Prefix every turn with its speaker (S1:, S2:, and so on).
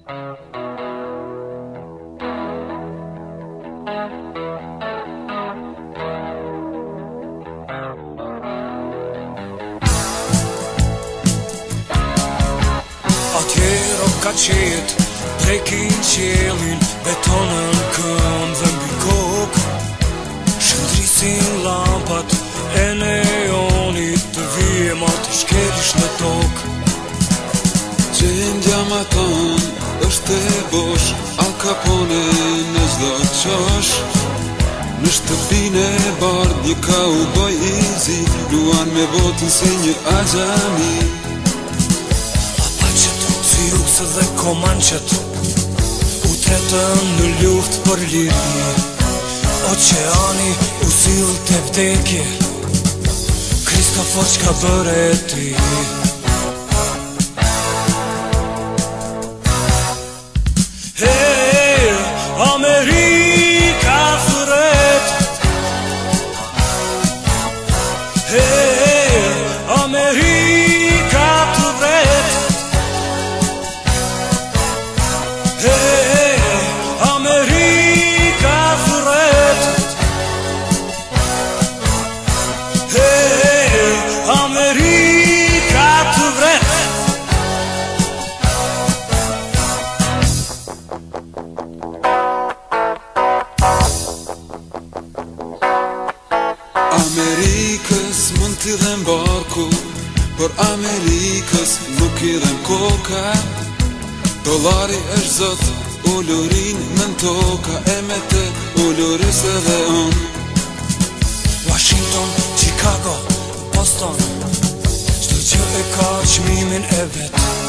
S1: Atjero ka qet, prekin qelin, betonën kënd dhe mbi kokë. Shëndrisin lampat e neonit, të vijem atë shkelish në tokë.
S2: Gjendja ma tonë është e bosh, Al Capone në çdo qosh. Në shtëpinë e bardh një kauboj i zi, luan me botën si një axhami.
S1: Apaqet, Siruks dhe Komanqet u tretën në luftë për liri. Oqeani u sill te vdekje, Kristofor çka bëre ti? Amerika thret, Amerika të vret, Amerika thret, Amerika të vret.
S2: Amerikës mund t'i dhem barku, por Amerikës nuk i dhem koka. Dollari është zot, ulurin me n'toka, e me te uluris edhe on.
S1: Washington, Chicago, Boston, çdo gjë e ka çmimin e vet.